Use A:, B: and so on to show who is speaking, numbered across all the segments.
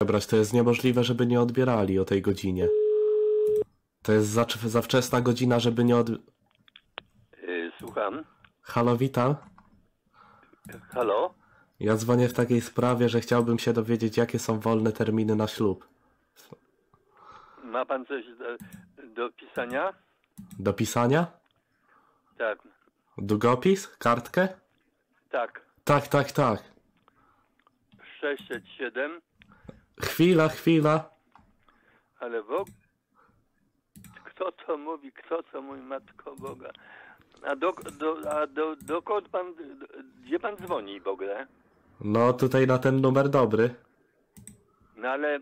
A: Brać, to jest niemożliwe, żeby nie odbierali o tej godzinie. To jest za wczesna godzina, żeby nie
B: Słucham.
A: Halo, witam.
B: Halo?
A: Ja dzwonię w takiej sprawie, że chciałbym się dowiedzieć, jakie są wolne terminy na ślub.
B: Ma pan coś do pisania?
A: Do pisania?
B: Tak.
A: Długopis? Kartkę?
B: Tak.
A: Tak.
B: 607.
A: Chwila.
B: Ale kto to mówi? Kto to mówi, Matko Boga? A dokąd pan, gdzie pan dzwoni w ogóle?
A: No tutaj na ten numer dobry.
B: No ale...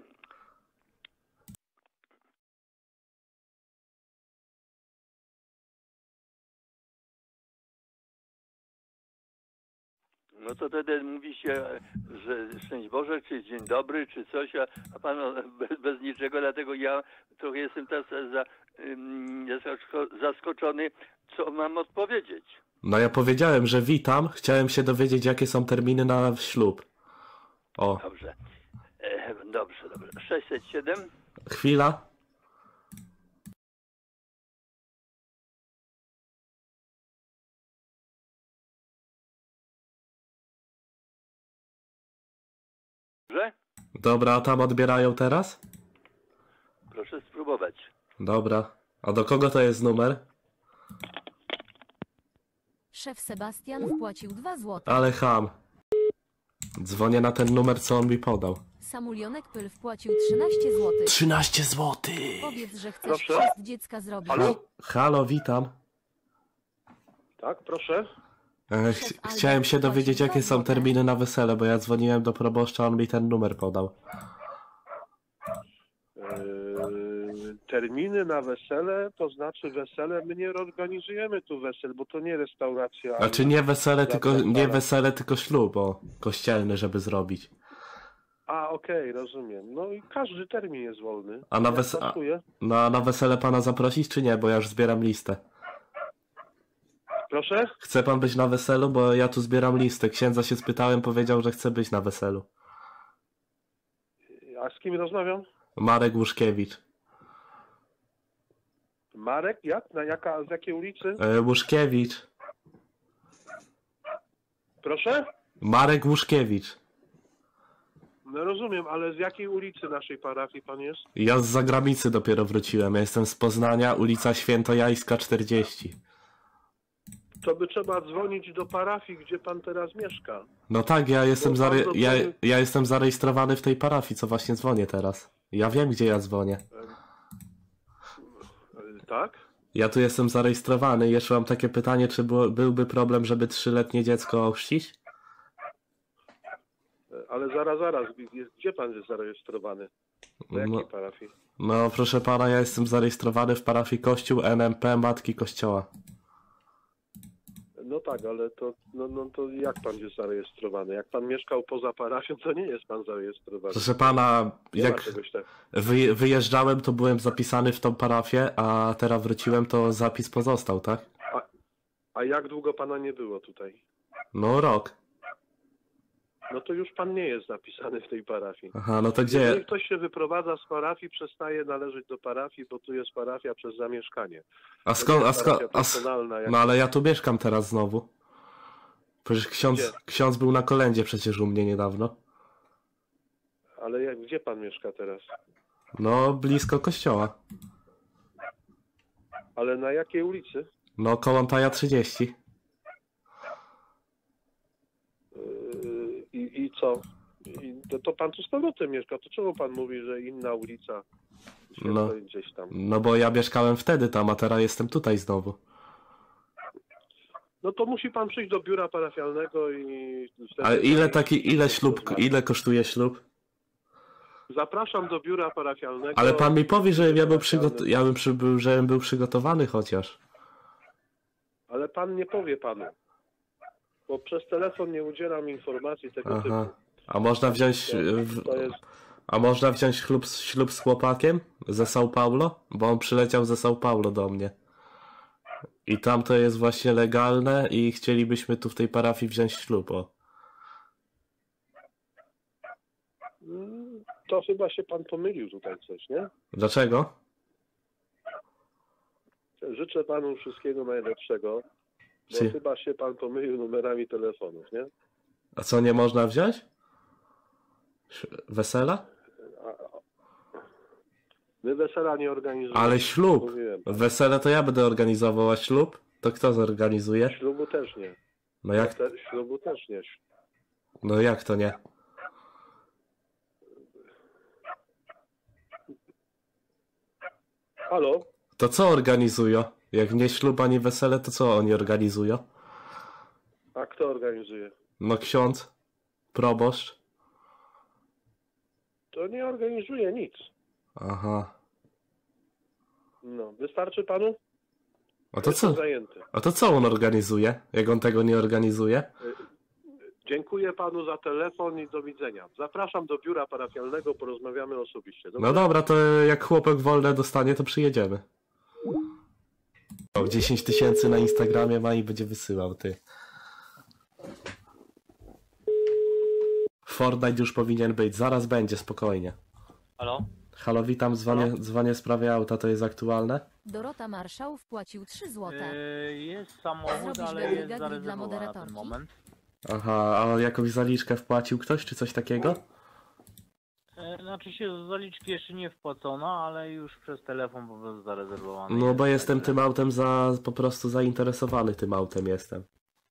B: No to wtedy mówi się, że szczęść Boże, czy dzień dobry, czy coś, a pan bez niczego, dlatego ja trochę jestem teraz zaskoczony, co mam odpowiedzieć.
A: No ja powiedziałem, że witam. Chciałem się dowiedzieć, jakie są terminy na ślub. O.
B: Dobrze. Dobrze. 607.
A: Chwila.
B: Dobrze?
A: Dobra, a tam odbierają teraz?
B: Proszę spróbować.
A: Dobra. A do kogo to jest numer?
C: Szef Sebastian wpłacił 2 złote.
A: Ale ham. Dzwonię na ten numer, co on mi podał.
C: Samulionek Pyl wpłacił 13 zł.
A: 13 zł!
C: Powiedz, że chcesz
B: Proszę?
C: chrzest dziecka zrobić.
A: Halo, witam.
D: Tak, proszę.
A: Chciałem się dowiedzieć, jakie są terminy na wesele, bo ja dzwoniłem do proboszcza, on mi ten numer podał.
D: Terminy na wesele, to znaczy wesele, my nie organizujemy tu wesel, bo to nie restauracja.
A: Znaczy nie wesele, tylko ślub, kościelny, żeby zrobić.
D: Okej, rozumiem. No i każdy termin jest wolny.
A: A na wesele pana zaprosić, czy nie? Bo ja już zbieram listę.
D: Proszę?
A: Chce pan być na weselu? Bo ja tu zbieram listę. Księdza się spytałem, powiedział, że chce być na weselu.
D: A z kim rozmawiam?
A: Marek Łuszkiewicz.
D: Marek? Jak? Z jakiej ulicy?
A: Łuszkiewicz.
D: Proszę?
A: Marek Łuszkiewicz.
D: No rozumiem, ale z jakiej ulicy naszej parafii pan jest?
A: Ja z zagranicy dopiero wróciłem. Ja jestem z Poznania, ulica Świętojańska 40.
D: To by trzeba dzwonić do parafii, gdzie pan teraz mieszka.
A: No tak, ja jestem zarejestrowany w tej parafii, co właśnie dzwonię teraz. Ja wiem, gdzie ja dzwonię.
D: Tak?
A: Ja tu jestem zarejestrowany. Jeszcze mam takie pytanie, czy byłby problem, żeby 3-letnie dziecko ochrzcić?
D: Ale zaraz, gdzie pan jest zarejestrowany? Do jakiej parafii?
A: No proszę pana, ja jestem zarejestrowany w parafii Kościół NMP Matki Kościoła.
D: No tak, ale to jak pan jest zarejestrowany? Jak pan mieszkał poza parafią, to nie jest pan zarejestrowany.
A: Proszę pana, jak
D: tak.
A: wyjeżdżałem, to byłem zapisany w tą parafię, a teraz wróciłem, to zapis pozostał, tak?
D: A jak długo pana nie było tutaj?
A: No rok.
D: No to już pan nie jest zapisany w tej parafii.
A: Aha, no to gdzie?
D: Jeżeli ktoś się wyprowadza z parafii, przestaje należeć do parafii, bo tu jest parafia przez zamieszkanie.
A: No ale ja tu mieszkam teraz znowu. Przecież ksiądz był na kolędzie przecież u mnie niedawno.
D: Ale gdzie pan mieszka teraz?
A: No, blisko kościoła.
D: Ale na jakiej ulicy?
A: No, Kołątaja 30.
D: I co? To pan tu z powrotem mieszka, to czemu pan mówi, że inna ulica?
A: No,
D: gdzieś tam.
A: No bo ja mieszkałem wtedy tam, a teraz jestem tutaj znowu.
D: No to musi pan przyjść do biura parafialnego i...
A: A ile kosztuje ślub?
D: Zapraszam do biura parafialnego.
A: Ale pan mi powie, że żebym był przygotowany chociaż.
D: Ale pan nie powie panu. Bo przez telefon nie udzielam informacji tego typu.
A: A można wziąć... A można wziąć ślub z chłopakiem ze São Paulo? Bo on przyleciał ze São Paulo do mnie. I tam to jest właśnie legalne i chcielibyśmy tu w tej parafii wziąć ślub.
D: to chyba się pan pomylił tutaj coś, nie?
A: Dlaczego?
D: Życzę panu wszystkiego najlepszego, bo
A: Czy-
D: chyba się pan pomylił numerami telefonów, nie?
A: A co, nie można wziąć? Wesela?
D: My wesela nie organizujemy.
A: Ale ślub.
D: Mówiłem.
A: Wesele to ja będę organizował, a ślub? To kto zorganizuje?
D: Ślubu też nie.
A: No jak,
D: Ślubu też nie.
A: no jak to nie?
D: Halo?
A: To co organizują? Jak nie ślub ani wesele, to co oni organizują?
D: A kto organizuje?
A: No ksiądz, proboszcz.
D: To nie organizuje nic.
A: Aha.
D: No, wystarczy panu?
A: A to
D: Jestem
A: co?
D: zajęty.
A: A to co on organizuje? Jak on tego nie organizuje?
D: Dziękuję panu za telefon i do widzenia. Zapraszam do biura parafialnego, porozmawiamy osobiście. Dobrze?
A: No dobra, to jak chłopak wolne dostanie, to przyjedziemy. O, 10 000 na Instagramie ma i będzie wysyłał, ty. Fortnite już powinien być, zaraz będzie, spokojnie.
E: Halo?
A: Halo, witam, dzwonię w sprawie auta, to jest aktualne?
C: Dorota Marszał wpłacił 3 złote.
E: Jest samochód,
C: Zrobisz
E: ale
C: delegację
E: jest
C: dla
E: zarezerwowany na ten
C: moderatorki?
E: moment.
A: Aha, a jakąś zaliczkę wpłacił ktoś, czy coś takiego?
E: Znaczy się zaliczki jeszcze nie wpłacono, ale już przez telefon po prostu zarezerwowany.
A: No
E: jest,
A: bo jestem
E: także-
A: tym autem po prostu zainteresowany tym autem jestem.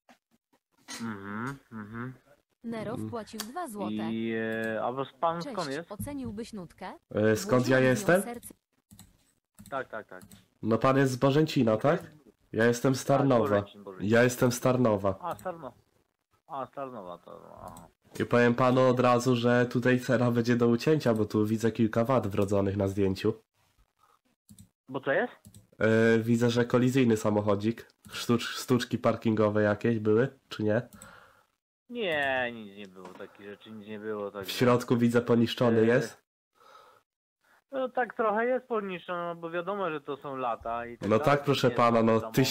E: Mhm.
C: Nero wpłacił 2 złote.
E: A pan skąd
C: Cześć,
E: jest?
C: oceniłbyś nutkę?
A: Skąd ja
C: Włożyłam w nią
A: jestem?
C: serce.
E: Tak.
A: No pan jest z Bożęcina, tak? Ja jestem z Tarnowa.
E: Bożęcin.
A: Ja jestem z Tarnowa.
E: Starnowa to... Aha.
A: I powiem panu od razu, że tutaj cena będzie do ucięcia, bo tu widzę kilka wad wrodzonych na zdjęciu.
E: Bo co jest?
A: Widzę, że kolizyjny samochodzik. Sztuczki parkingowe jakieś były, czy nie?
E: Nie, nic nie było, takich rzeczy nic nie było.
A: W
E: Także...
A: środku widzę poniszczony jest.
E: No tak trochę jest poniszczone, no bo wiadomo, że to są lata i
A: No
E: dalej,
A: tak,
E: to
A: proszę
E: nie jest
A: pana,
E: nowy
A: no
E: samochód.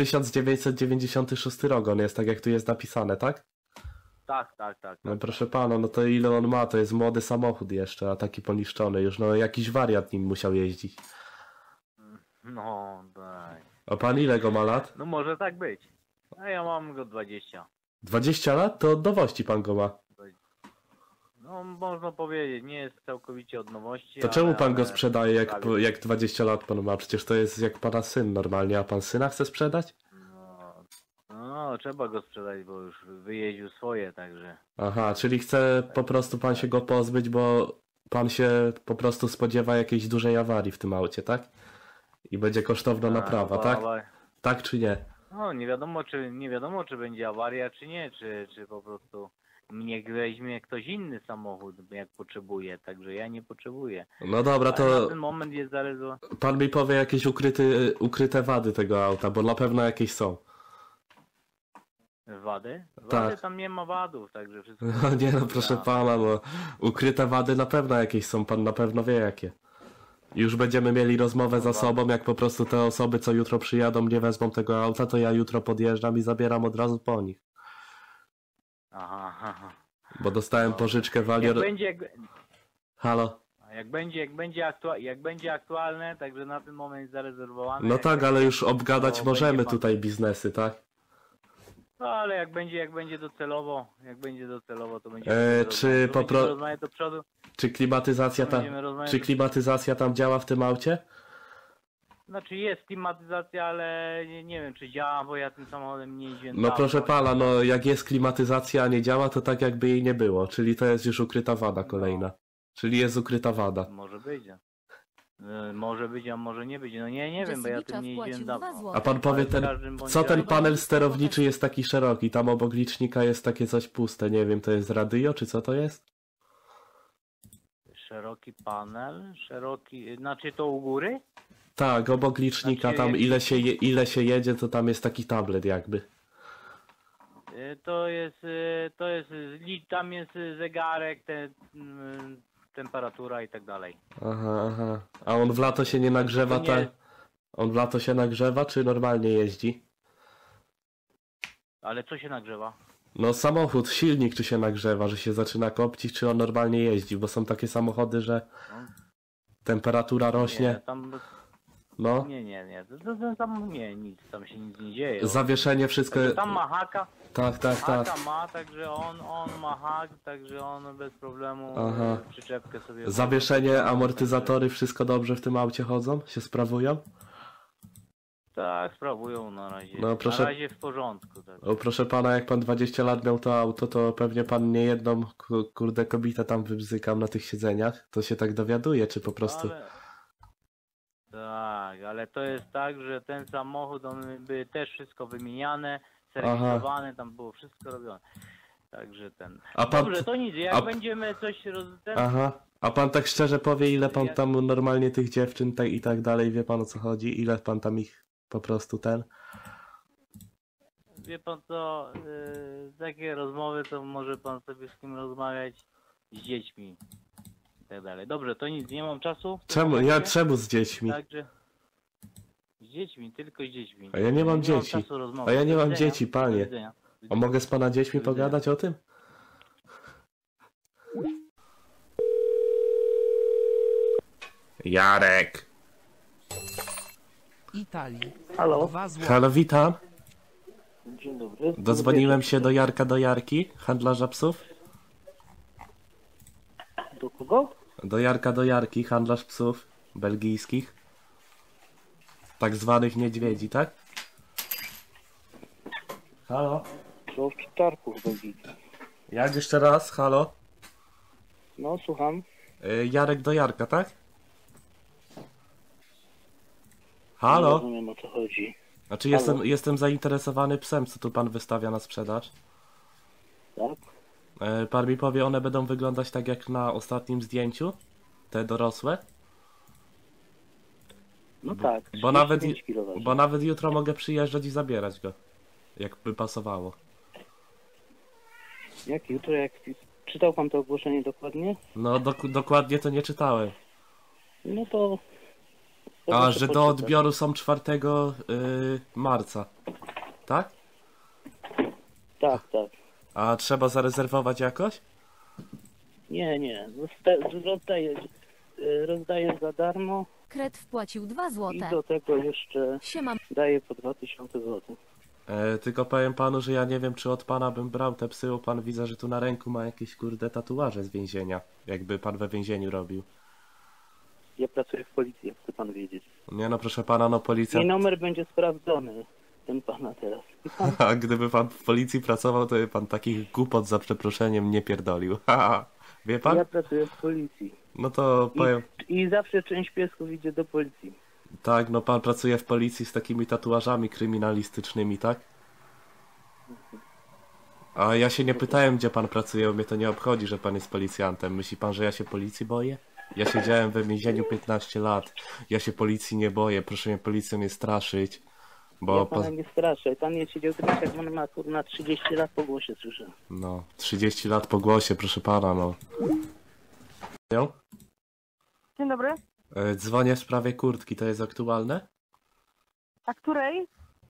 A: 1996 rok on jest, tak jak tu jest napisane, tak?
E: Tak.
A: No proszę pana, no to ile on ma? To jest młody samochód jeszcze, a taki poniszczony już, no jakiś wariat nim musiał jeździć.
E: No, tak.
A: A pan ile go ma lat?
E: No może tak być. A ja mam go 20.
A: 20 lat? To od nowości pan go ma.
E: No można powiedzieć, nie jest całkowicie od nowości.
A: To czemu pan go
E: ale
A: sprzedaje
E: prawie.
A: jak 20 lat pan ma? Przecież to jest jak pana syn normalnie, a pan syna chce sprzedać?
E: No, trzeba go sprzedać, bo już wyjeździł swoje, także...
A: Aha, czyli chce po prostu pan się go pozbyć, bo pan się po prostu spodziewa jakiejś dużej awarii w tym aucie, tak? I będzie kosztowna naprawa, tak? Tak czy nie?
E: No, nie wiadomo, czy będzie awaria, czy nie, czy po prostu niech weźmie ktoś inny samochód, jak potrzebuje, także ja nie potrzebuję.
A: No dobra,
E: Ale na
A: to
E: ten moment jest zarezerwowany.
A: pan mi powie jakieś ukryte wady tego auta, bo na pewno jakieś są.
E: Wady?
A: Tak.
E: Wady tam nie ma wadów, także wszystko...
A: No nie no, proszę pana, no ukryte wady na pewno jakieś są, pan na pewno wie jakie. Już będziemy mieli rozmowę za sobą, jak po prostu te osoby, co jutro przyjadą, nie wezmą tego auta, to ja jutro podjeżdżam i zabieram od razu po nich.
E: Aha.
A: Bo dostałem pożyczkę w
E: Jak będzie...
A: Halo?
E: Jak będzie aktualne, także na ten moment jest zarezerwowane.
A: No tak, ale już obgadać
E: to
A: możemy
E: będzie pan-
A: tutaj biznesy, tak?
E: No ale jak będzie docelowo, to będzie...
A: czy po pro-
E: rozmawiać do przodu.
A: Czy
E: Będziemy rozmawiać-
A: klimatyzacja tam działa w tym aucie?
E: Znaczy jest klimatyzacja, ale nie wiem czy działa, bo ja tym samochodem nie jeździłem
A: No
E: dawno.
A: proszę pana, no jak jest klimatyzacja, a nie działa, to tak jakby jej nie było, czyli to jest już ukryta wada kolejna. Czyli jest ukryta wada.
E: Może być. Może być, a może nie być. No nie wiem, bo ja tym nie jeździłem
C: wpłacił 2
E: dawno.
C: złote.
A: A pan powie,
E: Ale w każdym bądź
A: co ten
E: razie-
A: panel sterowniczy jest taki szeroki, tam obok licznika jest takie coś puste, nie wiem, to jest radio, czy co to jest?
E: Szeroki panel, znaczy to u góry?
A: Tak, obok licznika,
E: Znaczy,
A: tam
E: jak-
A: ile się jedzie, to tam jest taki tablet jakby.
E: Tam jest zegarek, temperatura i tak dalej.
A: Aha. A on w lato się nie nagrzewa,
E: To nie-
A: tak? On w lato się nagrzewa, czy normalnie jeździ?
E: Ale co się nagrzewa?
A: No samochód, silnik czy się nagrzewa, że się zaczyna kopcić, czy on normalnie jeździ, bo są takie samochody, że
E: No,
A: temperatura
E: nie,
A: rośnie.
E: tam...
A: No,
E: Nie. To tam nie, nic, tam się nic nie dzieje.
A: zawieszenie, wszystko...
E: Także tam ma haka,
A: Tak.
E: haka ma, także on ma hak, także on bez problemu
A: Aha.
E: przyczepkę sobie...
A: Zawieszenie, amortyzatory, wszystko dobrze w tym aucie chodzą? Się sprawują?
E: Tak, sprawują na razie.
A: No, proszę-
E: Na razie w porządku. Tak.
A: O, proszę pana, jak pan 20 lat miał to auto, to pewnie pan nie jedną, kurde, kobietę tam wybzykał na tych siedzeniach. To się tak dowiaduje, czy po prostu...
E: Tak, ale to jest tak, że ten samochód, on by też wszystko wymieniane, serwisowane, tam było wszystko robione. Także ten...
A: A pan...
E: Dobrze, to nic, jak
A: a-
E: będziemy coś
A: Aha. A pan tak szczerze powie, ile pan tam normalnie tych dziewczyn i tak dalej, wie pan o co chodzi? Ile pan tam ich po prostu ten...
E: Wie pan co, takie rozmowy to może pan sobie z kim rozmawiać z dziećmi i tak dalej. Dobrze, to nic, nie mam czasu.
A: Czemu z dziećmi?
E: Także z dziećmi, tylko z dziećmi.
A: A ja nie mam dzieci.
E: czasu rozmowy.
A: A ja nie
E: Do
A: mam
E: widzenia.
A: dzieci,
E: Do
A: panie.
E: widzenia.
A: A mogę z pana dziećmi
E: Do widzenia.
A: pogadać o tym? Jarek.
F: Italii.
D: Halo?
F: 2 zł.
A: Halo, witam.
D: Dzień dobry.
A: Dodzwoniłem się do Jarki, handlarza psów.
D: Do kogo?
A: Do Jarki, handlarz psów belgijskich. Tak zwanych niedźwiedzi, tak? Halo?
D: Do owczarków belgijskich.
A: Jak jeszcze raz? Halo?
D: No, słucham.
A: Jarek do Jarka, tak?
D: Nie
A: Halo?
D: rozumiem, o co chodzi.
A: Znaczy
D: Halo?
A: jestem zainteresowany psem, co tu pan wystawia na sprzedaż.
D: Tak?
A: Pan mi powie, one będą wyglądać tak jak na ostatnim zdjęciu? Te dorosłe?
D: No tak.
A: Bo nawet,
D: 35 kilo waży.
A: bo nawet jutro mogę przyjeżdżać i zabierać go. Jakby pasowało.
D: Jak jutro, jak... Czytał pan to ogłoszenie dokładnie?
A: No dokładnie to nie czytałem.
D: No to... to
A: A,
D: proszę
A: że do
D: poczytać.
A: odbioru są 4 marca. Tak?
D: Tak.
A: A trzeba zarezerwować jakoś?
D: Nie. Rozdaję za darmo
C: Kret wpłacił 2
D: i
C: złote.
D: do tego jeszcze
C: Siema
D: daję po 2000 zł.
A: Tylko powiem panu, że ja nie wiem, czy od pana bym brał te psy, bo pan widzę, że tu na ręku ma jakieś kurde tatuaże z więzienia. Jakby pan we więzieniu robił.
D: Ja pracuję w policji, jak chce pan wiedzieć.
A: Nie no, proszę pana, no policja...
D: Mój numer będzie sprawdzony. Ten pana teraz. I pan...
A: A gdyby pan w policji pracował, to by pan takich głupot za przeproszeniem nie pierdolił. Haha. Wie pan?
D: Ja pracuję w policji.
A: No to powiem...
D: I zawsze część piesków idzie do policji.
A: Tak, no pan pracuje w policji z takimi tatuażami kryminalistycznymi, tak? A ja się nie pytałem, gdzie pan pracuje, bo mnie to nie obchodzi, że pan jest policjantem. Myśli pan, że ja się policji boję? Ja siedziałem we więzieniu 15 lat. Ja się policji nie boję, proszę mnie policją nie straszyć. Bo
D: Ja pana nie straszę. Pan nie siedział teraz, jak pan ma na 30 lat po głosie, słyszę.
A: No, 30 lat po głosie, proszę pana, no.
G: Dzień dobry.
A: Dzwonię w sprawie kurtki, to jest aktualne?
G: A której?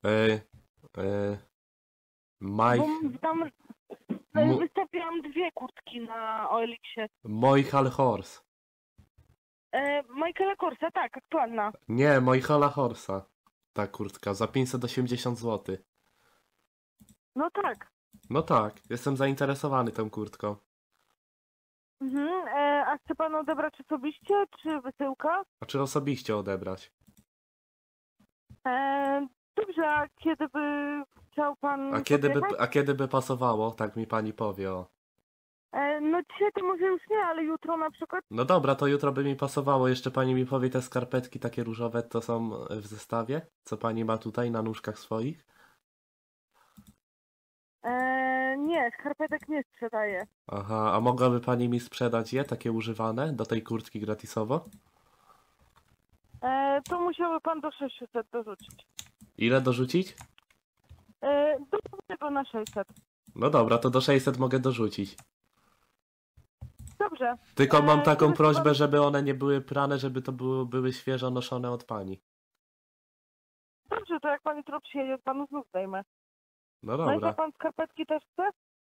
A: Maj...
G: Bo tam
A: Mu-
G: wystawiłam 2 kurtki na OLX-ie.
A: Mojhal Horse.
G: Michaela Korsa, tak, aktualna.
A: Nie, Mojhala Horsa. Ta kurtka, za 580 zł.
G: No tak.
A: No tak, jestem zainteresowany tą kurtką.
G: Mhm. A chce pan odebrać osobiście, czy wysyłka?
A: A czy osobiście odebrać?
G: Dobrze, a kiedy by chciał pan podjechać?
A: A kiedy by pasowało? Tak mi pani powie, o.
G: No dzisiaj to może już nie, ale jutro na przykład.
A: No dobra, to jutro by mi pasowało. Jeszcze pani mi powie, te skarpetki takie różowe to są w zestawie? Co pani ma tutaj na nóżkach swoich?
G: Nie, skarpetek nie sprzedaję.
A: Aha, a mogłaby pani mi sprzedać je, takie używane, do tej kurtki gratisowo?
G: To musiałby pan do 600 dorzucić.
A: Ile dorzucić?
G: Do tego na 600.
A: No dobra, to do 600 mogę dorzucić.
G: Dobrze.
A: Tylko mam taką
G: kiedy
A: prośbę,
G: pan-
A: żeby one nie były prane, żeby to były świeżo noszone od pani.
G: Dobrze, to jak pan jutro przyjedzie, to panu znów zdejmę.
A: No
G: No i co,
A: dobra.
G: pan skarpetki też chce?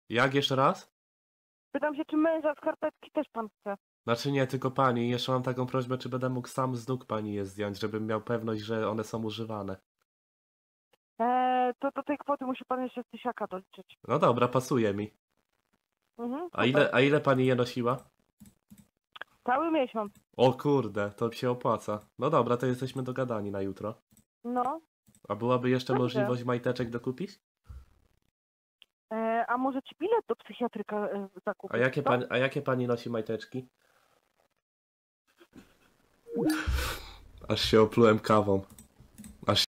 A: Jak jeszcze raz?
G: Pytam się, czy męża skarpetki też pan chce?
A: Znaczy nie, tylko pani. Jeszcze mam taką prośbę, czy będę mógł sam z nóg pani je zdjąć, żebym miał pewność, że one są używane.
G: To do tej kwoty musi pan jeszcze z tysiaka doliczyć.
A: No dobra, pasuje mi.
G: Mhm,
A: A
G: super.
A: ile pani je nosiła?
G: Cały miesiąc.
A: O kurde, to się opłaca. No dobra, to jesteśmy dogadani na jutro.
G: No.
A: A byłaby jeszcze
G: Dobrze.
A: możliwość majteczek dokupić?
G: A może ci bilet do psychiatryka zakupić? co?
A: A jakie pani nosi majteczki? Aż się oplułem kawą.